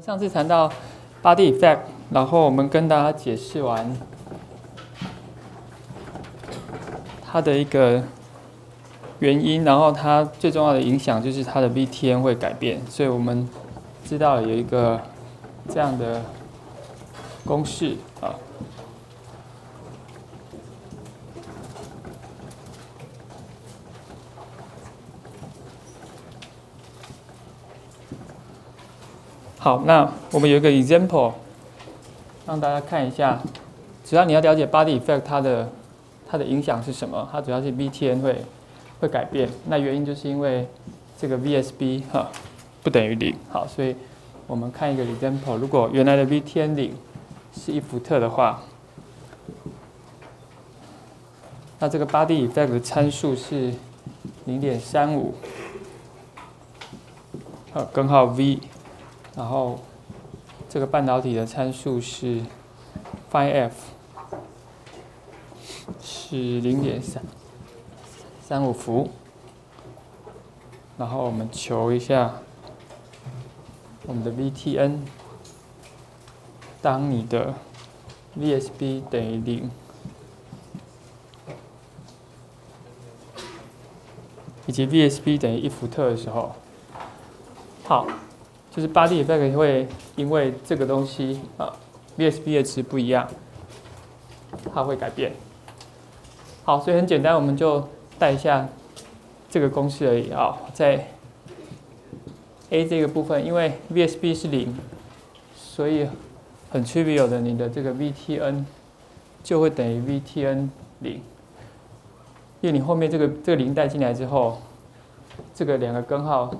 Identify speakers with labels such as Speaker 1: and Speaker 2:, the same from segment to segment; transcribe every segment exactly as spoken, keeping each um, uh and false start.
Speaker 1: 上次谈到 body effect， 然后我们跟大家解释完它的一个原因，然后它最重要的影响就是它的 V T N 会改变，所以我们知道有一个这样的公式啊。好，那我们有一个 example， 让大家看一下。只要你要了解 body effect 它的它的影响是什么，它主要是 V T N 会会改变。那原因就是因为这个 V S B 哈不等于零。好，所以我们看一个 example， 如果原来的 V T N 零是一伏特的话，那这个 body effect 的参数是 零点三五， 好，根号 V。然后这个半导体的参数是 phi f 是 零点三五 伏，然后我们求一下我们的 V T N， 当你的 V S B 等于零，以及 V S B 等于一伏特的时候，好。就是 body effect 会因为这个东西啊 ，V S B 的值不一样，它会改变。好，所以很简单，我们就带一下这个公式而已啊。在 A 这个部分，因为 V S B 是零，所以很 trivial 的，你的这个 V T N 就会等于 V T N 零，因为你后面这个这个零带进来之后，这个两个根号。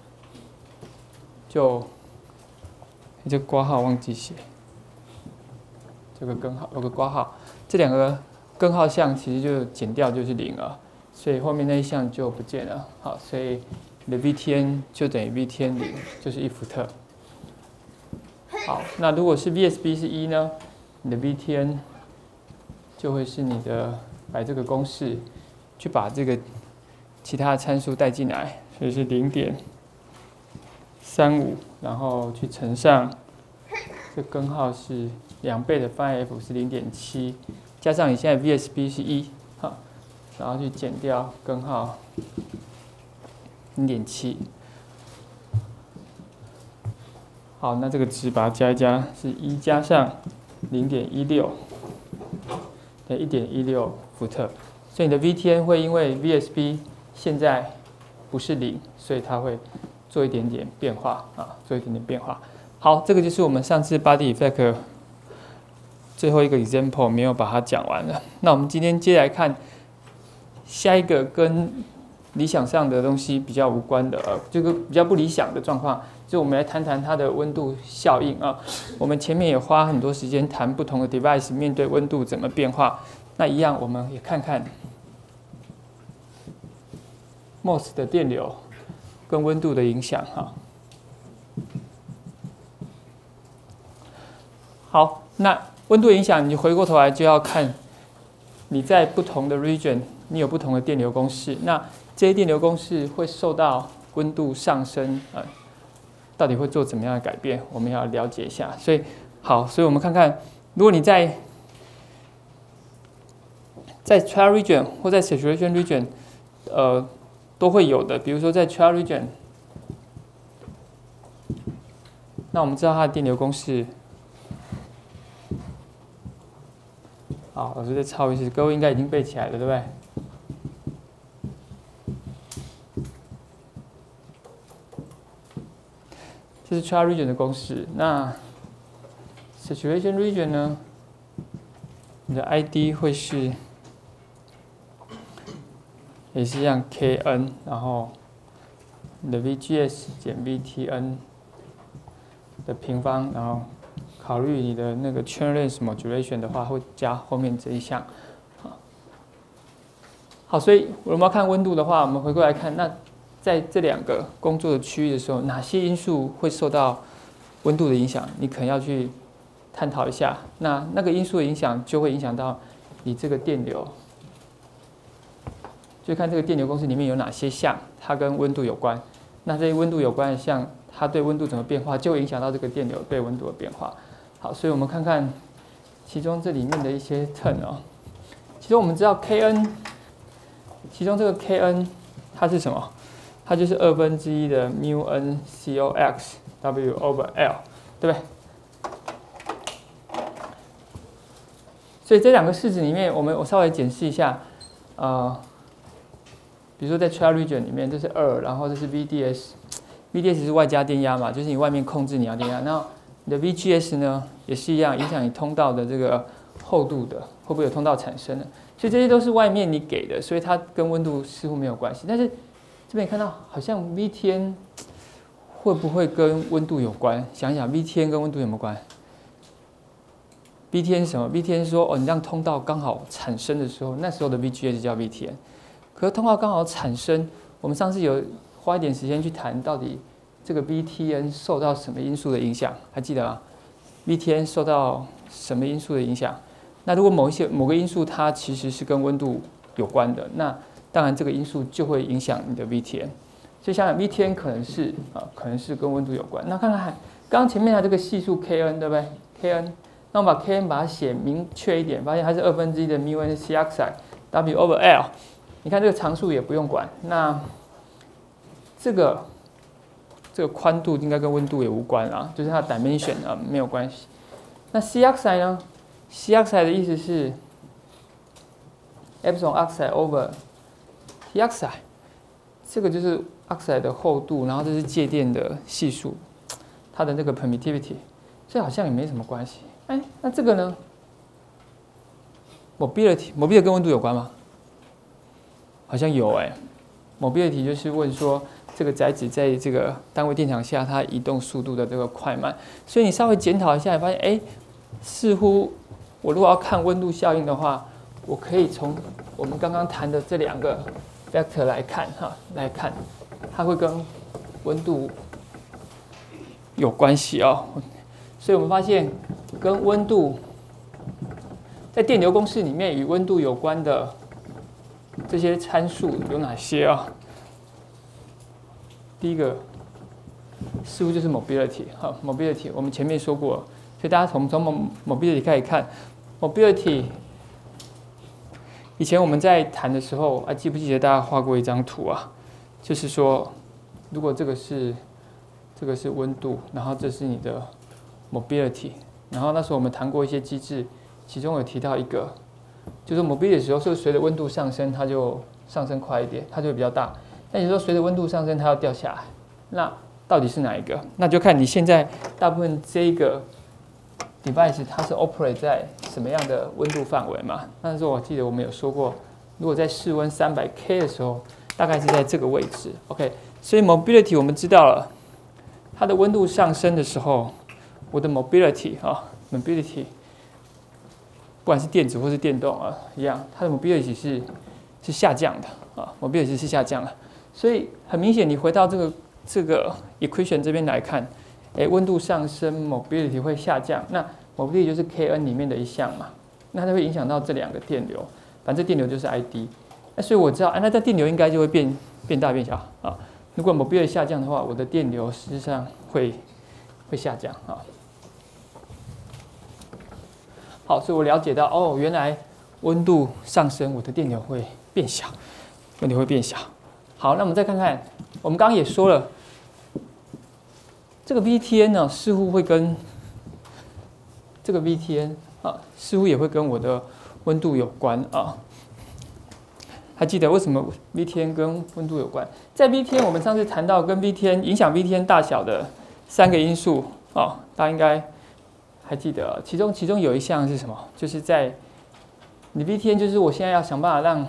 Speaker 1: 就，这个括号忘记写，这个根号有个括号，这两个根号项其实就减掉就是零了，所以后面那一项就不见了。好，所以你的 V T N 就等于 V T N 零，就是一伏特。好，那如果是 V S B 是一呢，你的 V T N 就会是你的来这个公式，去把这个其他的参数带进来，所以是零点。三五，然后去乘上，这根号是两倍的 phi f 是 零点七， 加上你现在 V S B 是一，好，然后去减掉根号 零点七， 好，那这个值把它加一加是一加上 零点一六， 等于 一点一六 伏特，所以你的 V T N 会因为 V S B 现在不是零，所以它会做一点点变化啊，做一点点变化。好，这个就是我们上次 body effect 最后一个 example 没有把它讲完了。那我们今天接来看下一个跟理想上的东西比较无关的，呃，这个比较不理想的状况，就我们来谈谈它的温度效应啊。我们前面也花很多时间谈不同的 device 面对温度怎么变化。那一样，我们也看看 M O S 的电流跟温度的影响哈。好，那温度影响，你回过头来就要看你在不同的 region， 你有不同的电流公式。那这些电流公式会受到温度上升啊、呃，到底会做怎么样的改变？我们要了解一下。所以，好，所以我们看看，如果你在在 trial region 或在 saturation region， 呃。都会有的，比如说在 trial region， 那我们知道它的电流公式。好，老师再抄一次，各位应该已经背起来了，对不对？这是 trial region 的公式。那 saturation region 呢？你的 I D 会是。也是一样 K N， 然后你的 V G S 减 V T N 的平方，然后考虑你的那个 chain length modulation 的话，会加后面这一项。好，所以我们要看温度的话，我们回过来看，那在这两个工作的区域的时候，哪些因素会受到温度的影响？你可能要去探讨一下。那那个因素的影响就会影响到你这个电流。就看这个电流公式里面有哪些项，它跟温度有关。那这些温度有关的项， 它对温度怎么变化，就会影响到这个电流对温度的变化。好，所以我们看看其中这里面的一些 term 哦。其中我们知道 Kn， 其中这个 Kn 它是什么？它就是二分之一的 mu n cox W over L， 对不对？所以这两个式子里面，我们我稍微解释一下，呃，比如说在 trial region 里面，这是二，然后这是 V D S，V D S 是外加电压嘛，就是你外面控制你要电压。那你的 V G S 呢，也是一样，影响你通道的这个厚度的，会不会有通道产生的？所以这些都是外面你给的，所以它跟温度似乎没有关系。但是这边看到好像 V T N 会不会跟温度有关？想一想 V T N 跟温度有没有关？ V T N 是什么 ？V T N 说哦，你让通道刚好产生的时候，那时候的 V G S 叫 V T N。可是通道刚好产生，我们上次有花一点时间去谈到底这个 V T N 受到什么因素的影响，还记得吗 ？V T N 受到什么因素的影响？那如果某一些某个因素它其实是跟温度有关的，那当然这个因素就会影响你的 V T N。所以想想 V T N 可能是啊，可能是跟温度有关。那看看刚刚前面的这个系数 Kn 对不对 ？Kn。那我们把 Kn 把它写明确一点，发现它是二分之一的 mu n cox W over L。你看这个常数也不用管，那这个这个宽度应该跟温度也无关啊，就是它的 dimension 啊没有关系。那 cox 呢 ？cox 的意思是 epsilon oxide over Toxide， 这个就是 oxide 的厚度，然后这是介电的系数，它的那个 permittivity， 这好像也没什么关系。哎，那这个呢 ？mobility mobility 跟温度有关吗？好像有哎。mobility 就是问说这个载子在这个单位电场下它移动速度的这个快慢，所以你稍微检讨一下，你发现哎，似乎我如果要看温度效应的话，我可以从我们刚刚谈的这两个 vector 来看哈，来看它会跟温度有关系哦。所以我们发现跟温度在电流公式里面与温度有关的这些参数有哪些啊？第一个似乎就是 mobility 哈 ，mobility 我们前面说过，所以大家从从 mobility 开始看 mobility。以前我们在谈的时候，还记不记得大家画过一张图啊？就是说，如果这个是这个是温度，然后这是你的 mobility， 然后那时候我们谈过一些机制，其中有提到一个，就是 mobility 的时候，是随着温度上升，它就上升快一点，它就会比较大。那你说随着温度上升，它要掉下来，那到底是哪一个？那就看你现在大部分这个 device 它是 operate 在什么样的温度范围嘛？那时候我记得我们有说过，如果在室温三百 K 的时候，大概是在这个位置。OK， 所以 mobility 我们知道了，它的温度上升的时候，我的 mobility 啊 ，mobility， 不管是电子或是电动啊，一样，它的 mobility 是是下降的啊 ，mobility 是下降的。所以很明显，你回到这个这个 equation 这边来看，哎，温度上升 ，mobility 会下降。那 mobility 就是 Kn 里面的一项嘛，那它会影响到这两个电流，反正电流就是 I D。那所以我知道，啊，那这电流应该就会变变大变小啊。如果 mobility 下降的话，我的电流实际上会会下降啊。好，所以我了解到，哦，原来温度上升，我的电流会变小，电流会变小。好，那我们再看看，我们刚刚也说了，这个 V T N 呢，似乎会跟这个 V T N 啊，似乎也会跟我的温度有关啊。还记得为什么 V T N 跟温度有关？在 V T N 我们上次谈到跟 V T N 影响 V T N 大小的三个因素啊，大家应该还记得，其中其中有一项是什么？就是在你 V T N， 就是我现在要想办法让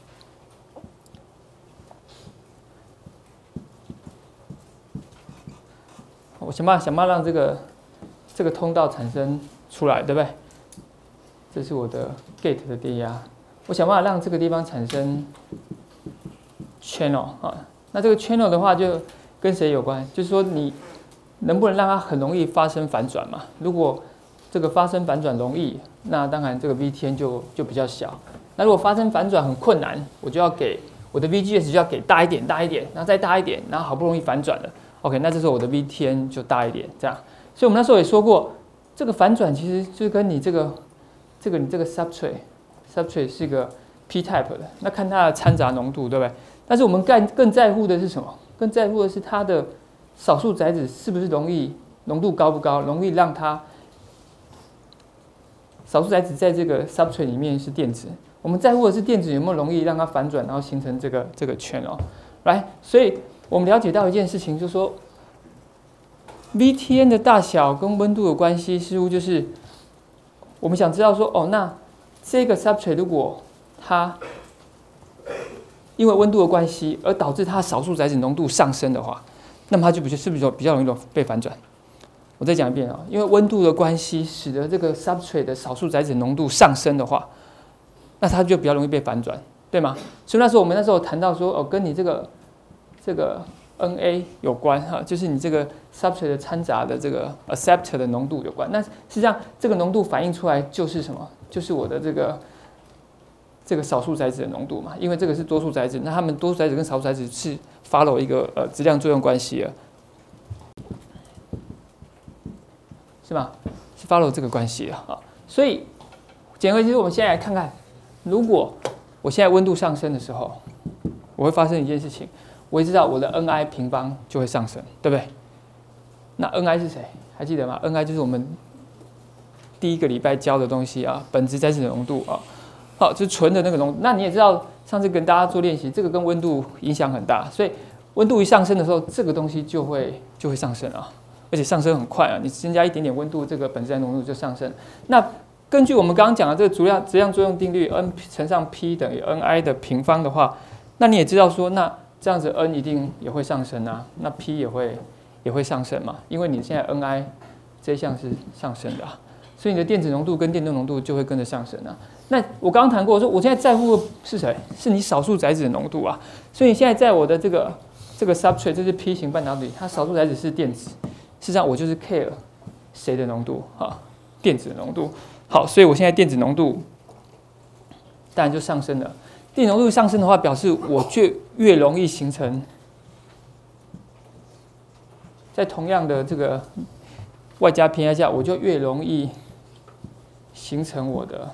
Speaker 1: 我想办法想办法让这个这个通道产生出来，对不对？这是我的 gate 的电压，我想办法让这个地方产生 channel 啊。那这个 channel 的话，就跟谁有关？就是说你能不能让它很容易发生反转嘛？如果这个发生反转容易，那当然这个 V T N 就就比较小。那如果发生反转很困难，我就要给我的 V G S 就要给大一点、大一点，然后再大一点，然后好不容易反转了。 OK， 那这时候我的 V T N 就大一点，这样。所以我们那时候也说过，这个反转其实就跟你这个这个你这个 substrate substrate 是一个 P type 的，那看它的掺杂浓度，对不对？但是我们更更在乎的是什么？更在乎的是它的少数载子是不是容易浓度高不高，容易让它少数载子在这个 substrate 里面是电子。我们在乎的是电子有没有容易让它反转，然后形成这个这个圈哦。来，所以我们了解到一件事情，就是说 V T N 的大小跟温度的关系，似乎就是我们想知道说，哦，那这个 substrate 如果它因为温度的关系而导致它少数载子浓度上升的话，那么它就不是不是比较容易被反转？我再讲一遍啊，因为温度的关系使得这个 substrate 的少数载子浓度上升的话，那它就比较容易被反转，对吗？所以那时候我们那时候谈到说，哦，跟你这个这个 N A 有关哈，就是你这个 substrate 的掺杂的这个 acceptor 的浓度有关。那实际上这个浓度反映出来就是什么？就是我的这个这个少数载子的浓度嘛，因为这个是多数载子，那它们多数载子跟少数载子是 follow 一个呃质量作用关系的，是吧？是 follow 这个关系的啊。所以简而言之，我们现在来看看，如果我现在温度上升的时候，我会发生一件事情，我会知道我的 N I 平方就会上升，对不对？那 N I 是谁？还记得吗 ？N I 就是我们第一个礼拜教的东西啊，本质载子浓度啊。好，就是纯的那个浓度。那你也知道，上次跟大家做练习，这个跟温度影响很大，所以温度一上升的时候，这个东西就会就会上升啊，而且上升很快啊。你增加一点点温度，这个本质载浓度就上升。那根据我们刚刚讲的这个质量质量作用定律 ，N 乘上 P 等于 N I 的平方的话，那你也知道说，那这样子 N 一定也会上升啊，那 P 也会也会上升嘛，因为你现在 N I 这一项是上升的啊。所以你的电子浓度跟电动浓度就会跟着上升啊。那我刚刚谈过，说我现在在乎的是谁？是你少数载子的浓度啊。所以你现在在我的这个这个 substrate， 这是 P 型半导体，它少数载子是电子。事实上，我就是 care 谁的浓度啊？电子的浓度。好，所以我现在电子浓度当然就上升了。电子浓度上升的话，表示我就越容易形成在同样的这个外加偏压下，我就越容易形成我的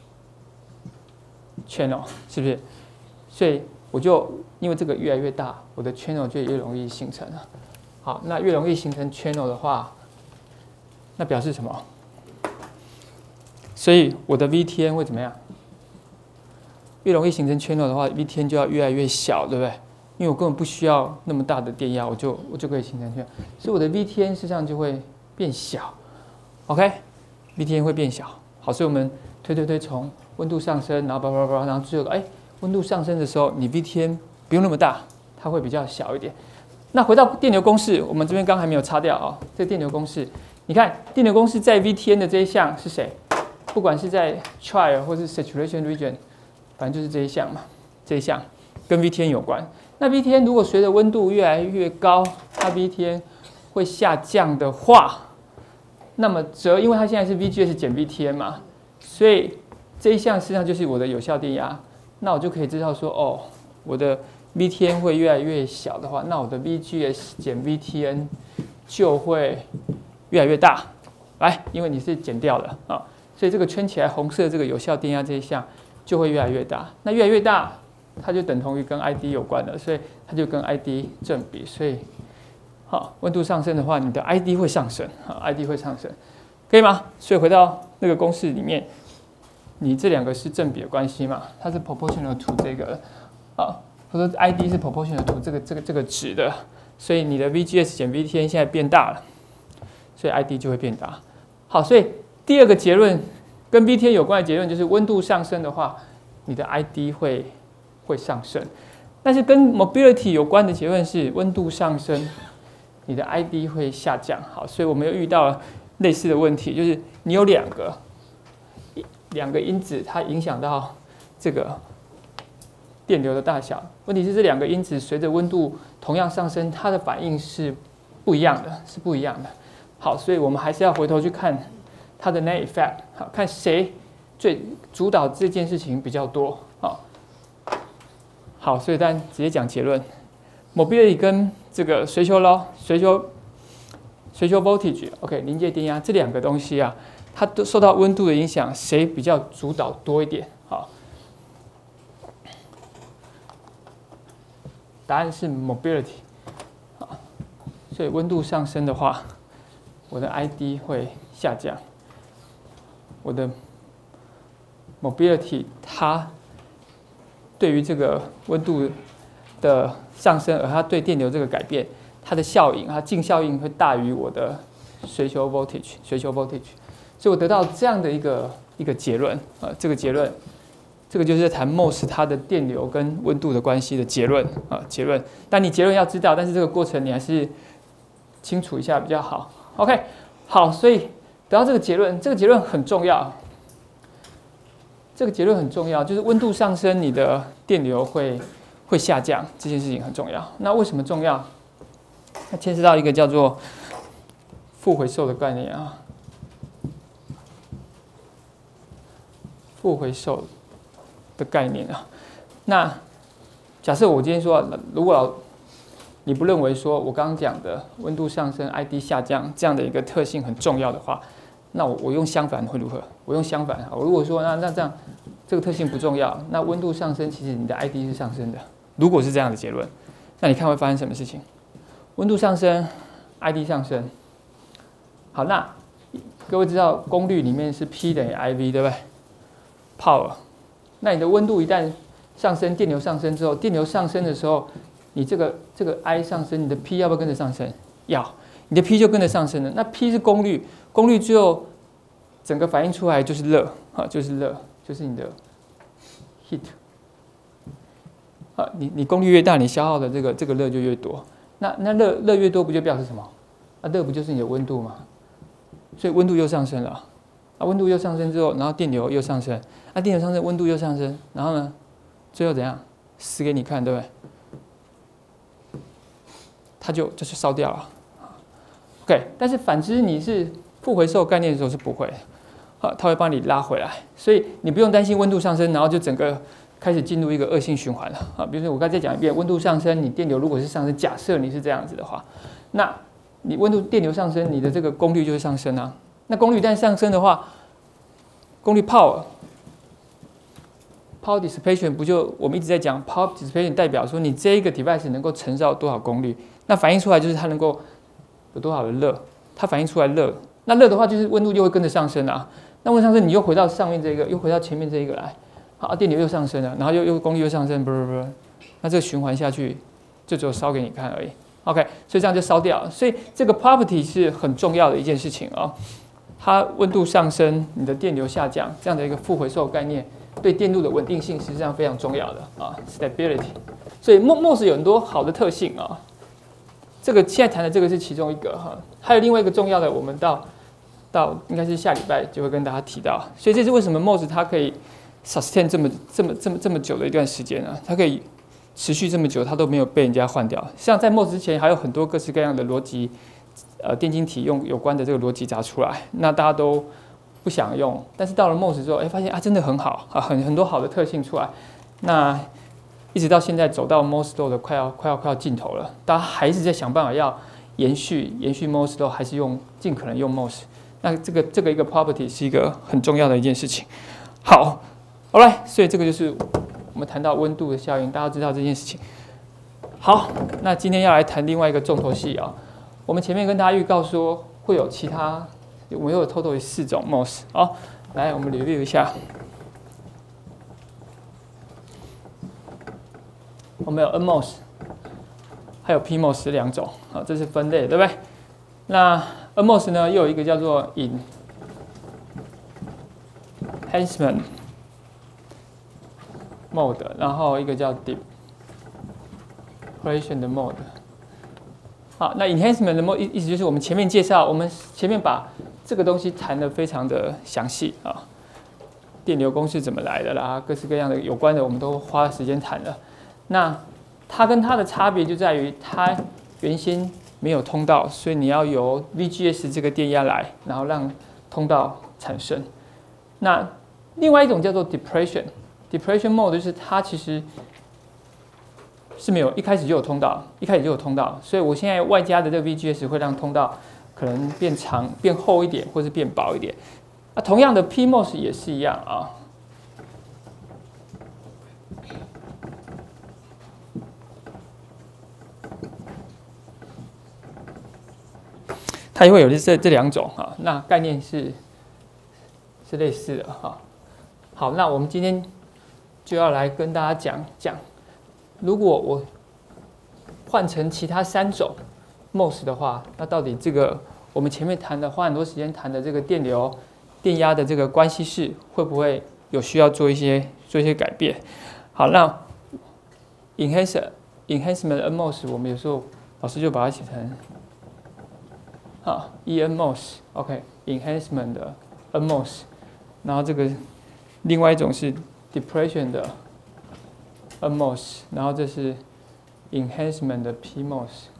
Speaker 1: channel， 是不是？所以我就因为这个越来越大，我的 channel 就越容易形成了。好，那越容易形成 channel 的话，那表示什么？所以我的 V T N 会怎么样？越容易形成 channel 的话 ，V T N 就要越来越小，对不对？因为我根本不需要那么大的电压，我就我就可以形成 channel， 所以我的 V T N 实际上就会变小。OK，V T N 会变小。好，所以我们推推推从温度上升，然后叭叭叭，然后最后哎，温度上升的时候，你 V T N 不用那么大，它会比较小一点。那回到电流公式，我们这边刚还没有擦掉啊、哦。这个电流公式，你看电流公式在 V T N 的这一项是谁？不管是在 trial 或是 saturation region， 反正就是这一项嘛，这一项跟 V T N 有关。那 V T N 如果随着温度越来越高，它 V T N 会下降的话，那么则因为它现在是 V G S 减 V T N 嘛，所以这一项实际上就是我的有效电压。那我就可以知道说，哦，我的 V T N 会越来越小的话，那我的 V G S 减 V T N 就会越来越大。来，因为你是减掉的啊，所以这个圈起来红色这个有效电压这一项就会越来越大。那越来越大，它就等同于跟 I D 有关的，所以它就跟 I D 正比。所以，好，温度上升的话，你的 I D 会上升，啊 ，I D 会上升，可以吗？所以回到那个公式里面，你这两个是正比的关系嘛？它是 proportional to 这个，啊，或者说 I D 是 proportional to 这个这个这个值的，所以你的 V G S 减 V T N 现在变大了，所以 I D 就会变大。好，所以第二个结论跟 V T N 有关的结论就是温度上升的话，你的 I D 会会上升。但是跟 mobility 有关的结论是温度上升，你的 I D 会下降。好，所以我们又遇到了类似的问题，就是你有两个两个因子，它影响到这个电流的大小。问题是这两个因子随着温度同样上升，它的反应是不一样的，是不一样的。好，所以我们还是要回头去看它的 net effect， 好，看谁最主导这件事情比较多。好，好，所以当然直接讲结论。 mobility 跟这个随球咯，随球随球 voltage，OK， 临界电压这两个东西啊，它都受到温度的影响，谁比较主导多一点？好，答案是 mobility。好，所以温度上升的话，我的 I D 会下降，我的 mobility 它对于这个温度的上升，而它对电流这个改变，它的效应，它净效应会大于我的随球 voltage， 随球 voltage， 所以我得到这样的一个一个结论啊，这个结论，这个就是在谈 M O S 它的电流跟温度的关系的结论啊，结论。但你结论要知道，但是这个过程你还是清楚一下比较好。OK， 好，所以得到这个结论，这个结论很重要。这个结论很重要，就是温度上升，你的电流会会下降，这件事情很重要。那为什么重要？它牵涉到一个叫做负回收的概念啊，负回收的概念啊。那假设我今天说，如果你不认为说我刚刚讲的温度上升、I D 下降这样的一个特性很重要的话，那我我用相反会如何？我用相反，我如果说那那这样这个特性不重要，那温度上升其实你的 I D 是上升的。如果是这样的结论，那你看会发生什么事情？温度上升 ，I D 上升。好，那各位知道功率里面是 P 等于 I V 对不对 ？Power。那你的温度一旦上升，电流上升之后，电流上升的时候，你这个这个 I 上升，你的 P 要不要跟着上升？要，你的 P 就跟着上升了。那 P 是功率，功率最后整个反应出来就是热，啊，就是热，就是你的 heat。啊，你你功率越大，你消耗的这个这个热就越多。那那热热越多，不就表示什么？啊，热不就是你的温度吗？所以温度又上升了。啊，温度又上升之后，然后电流又上升。啊，电流上升，温度又上升，然后呢，最后怎样？死给你看，对不对？它就就是烧掉了。OK， 但是反之，你是负回收概念的时候是不会的，啊，它会帮你拉回来，所以你不用担心温度上升，然后就整个开始进入一个恶性循环了啊。比如说我刚才再讲一遍，温度上升，你电流如果是上升，假设你是这样子的话，那你温度电流上升，你的这个功率就会上升啊。那功率一旦上升的话，功率 power power dissipation 不就我们一直在讲 power dissipation 代表说你这一个 device 能够承受多少功率，那反映出来就是它能够有多少的热，它反映出来热，那热的话就是温度就会跟着上升啊。那温度上升，你又回到上面这个，又回到前面这一个来，好，电流又上升了，然后又又功率又上升，不是不是，那这个循环下去就只有烧给你看而已。OK， 所以这样就烧掉了。所以这个 property 是很重要的一件事情啊。它温度上升，你的电流下降，这样的一个负回收概念，对电路的稳定性实际上非常重要的啊 ，stability。所以 M O S 有很多好的特性啊。这个现在谈的这个是其中一个哈，还有另外一个重要的，我们到到应该是下礼拜就会跟大家提到。所以这是为什么 M O S 它可以 sustain 这么这么这么这么久的一段时间啊，它可以持续这么久，它都没有被人家换掉。像在 M O S 之前，还有很多各式各样的逻辑。呃，电晶体用有关的这个逻辑砸出来，那大家都不想用，但是到了 M O S 之后，哎，发现啊，真的很好啊，很很多好的特性出来。那一直到现在走到 M O S Law 的快要快要快要尽头了，大家还是在想办法要延续延续 M O S Law， 还是用尽可能用 M O S。那这个这个一个 property 是一个很重要的一件事情。好 ，Alright， 所以这个就是我们谈到温度的效应，大家知道这件事情。好，那今天要来谈另外一个重头戏啊。我们前面跟大家预告说会有其他，我们有 total 有四种 M O S。好，来我们 review 一下。我们有 N M O S， 还有 P M O S 两种，好，这是分类，对不对？那 N M O S 呢，又有一个叫做 enhancement mode， 然后一个叫 depression 的 mode。好，那 enhancement 的 mode 意思就是我们前面介绍，我们前面把这个东西谈得非常的详细啊，电流公式怎么来的啦，各式各样的有关的我们都花了时间谈了。那它跟它的差别就在于，它原先没有通道，所以你要由 V G S 这个电压来，然后让通道产生。那另外一种叫做 depression，depression mode 就是它其实是没有，一开始就有通道，一开始就有通道，所以我现在外加的这个 V G S 会让通道可能变长、变厚一点，或是变薄一点。啊，同样的 P M O S 也是一样啊。它也会有这这两种啊，那概念是是类似的哈。好，那我们今天就要来跟大家讲讲，如果我换成其他三种 M O S 的话，那到底这个我们前面谈的花很多时间谈的这个电流、电压的这个关系式，会不会有需要做一些做一些改变？好，那 enhancer enhancement N M O S 我们有时候老师就把它写成啊 E N M O S OK enhancement 的 N M O S， 然后这个另外一种是 depression 的 N M O S， 然后这是 enhancement 的 P M O S。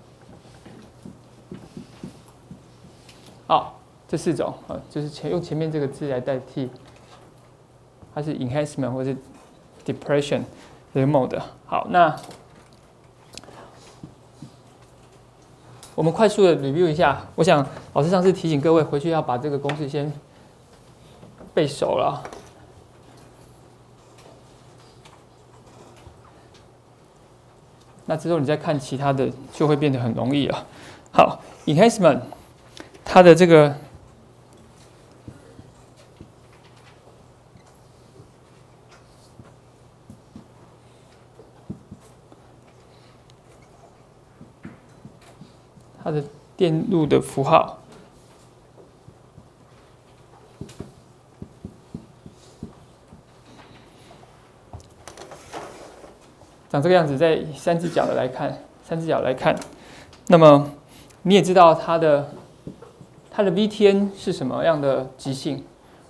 Speaker 1: 好，这四种啊，就是前用前面这个字来代替，它是 enhancement 或是 depression 这个 mode。好，那我们快速的 review 一下。我想老师上次提醒各位回去要把这个公式先背熟了。那之后你再看其他的，就会变得很容易了。好 ，enhancement 它的这个它的电路的符号，长这个样子，在三只脚的来看，三只脚来看，那么你也知道它的它的 V T N 是什么样的极性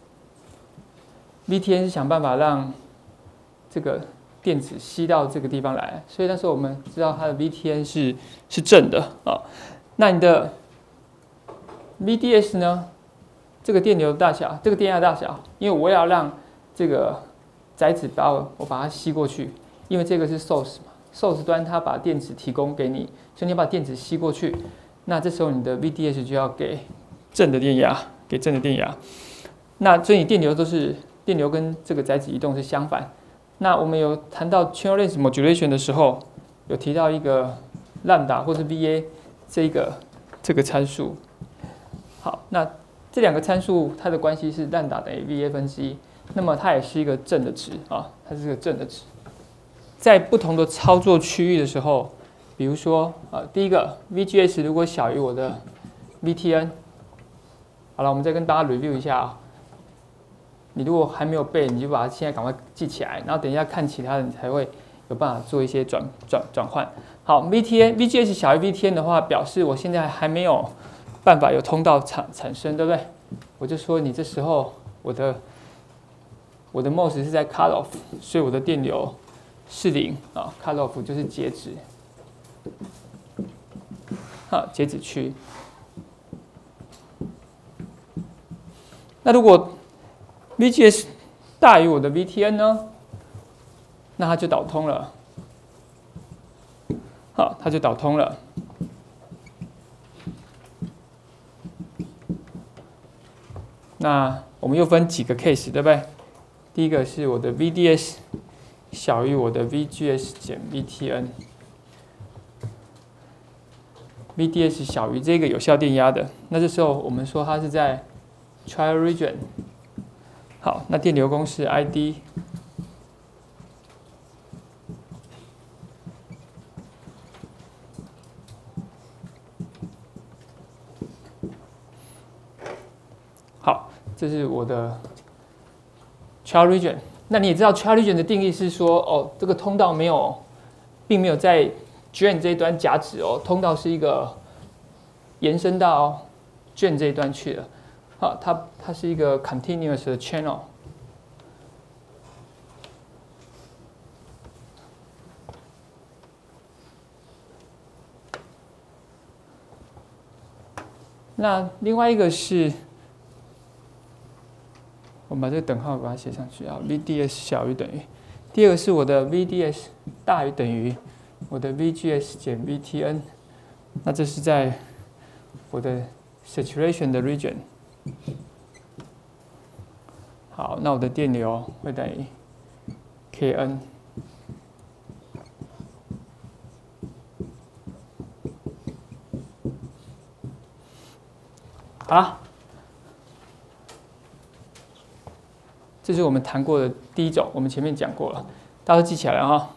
Speaker 1: ？V T N 是想办法让这个电子吸到这个地方来，所以那时候我们知道它的 V T N 是是正的啊。那你的 V D S 呢？这个电流大小，这个电压大小，因为我要让这个载子把我我把它吸过去，因为这个是 source 嘛 ，source 端它把电子提供给你，所以你把电子吸过去，那这时候你的 V D S 就要给正的电压，给正的电压。那所以你电流都是电流跟这个载子移动是相反。那我们有谈到 channel length modulation 的时候，有提到一个 lambda 或是 V A 这个这个参数。好，那这两个参数它的关系是 lambda 等于 V A 分之一，那么它也是一个正的值啊，它是个正的值。在不同的操作区域的时候，比如说啊，第一个 V G S 如果小于我的 V T N， 好了，我们再跟大家 review 一下啊。你如果还没有背，你就把它现在赶快记起来，然后等一下看其他的，你才会有办法做一些转转转换。好 ，V T N V G S 小于 V T N 的话，表示我现在还没有办法有通道产产生，对不对？我就说你这时候我的我的 M O S 是在 cut off， 所以我的电流是零啊 ，cut off 就是截止，啊，截止区。那如果 V G S 大于我的 V T N 呢？那它就导通了，好，它就导通了。那我们又分几个 case， 对不对？第一个是我的 V D S 小于我的 V G S 减 V T N，V D S 小于这个有效电压的，那这时候我们说它是在 trial region。好，那电流公式 I D 好，这是我的 trial region。那你也知道 trial region 的定义是说，哦，这个通道没有，并没有在 drain 这一端夹止哦，通道是一个延伸到 drain 这一端去了。好，它它是一个 continuous 的 channel。那另外一个是，我们把这个等号把它写上去啊 ，V D S 小于等于。第二个是我的 V D S 大于等于我的 V G S 减 V T N， 那这是在我的 saturation 的 region。好，那我的电流会等于 K N。好了，这是我们谈过的第一种，我们前面讲过了，大家都记起来了哈。